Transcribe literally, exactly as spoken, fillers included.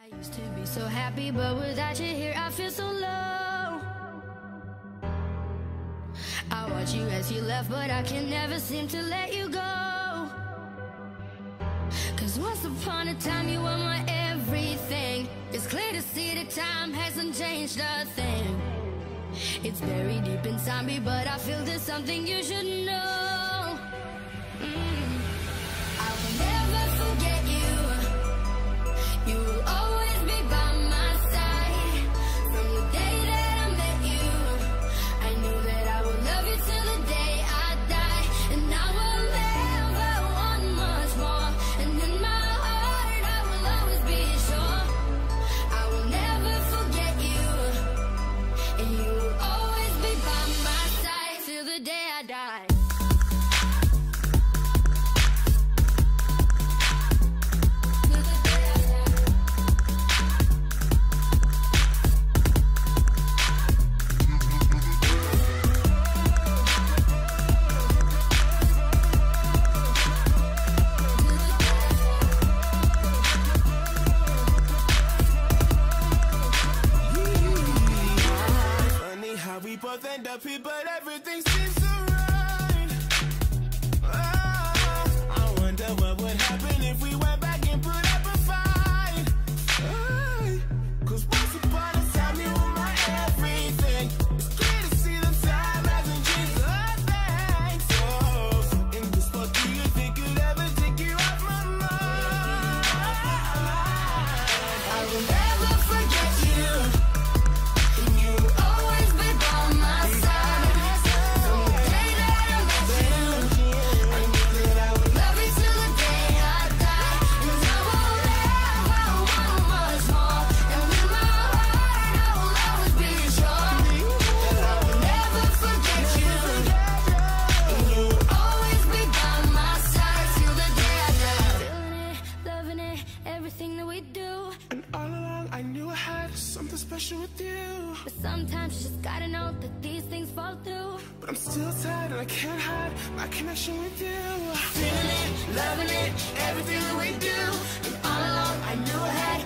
I used to be so happy, but without you here I feel so low. I watch you as you left, but I can never seem to let you go. Cause once upon a time you were my everything. It's clear to see that time hasn't changed a thing. It's buried deep inside me, but I feel there's something you should know. mm. I will never forget you. You will always be by my side. From the day that I met you, I knew that I would love you till the day I die. And I will never want much more. And in my heart I will always be sure I will never forget you. And you will always be by my side till the day I die. We both end up here, but everything seems so right. Oh, I wonder what would happen if we went back and put up a fight. Hey, cause once upon a time you were my everything. It's clear to see the time hasn't changed a thing. So, in this world, do you think you'd ever take you off my mind? I will never forget you. Everything that we do, and all along I knew I had something special with you. but sometimes you just gotta know that these things fall through. But I'm still tired and I can't hide my connection with you. Feeling it, loving it, everything that we do, and all along I knew I had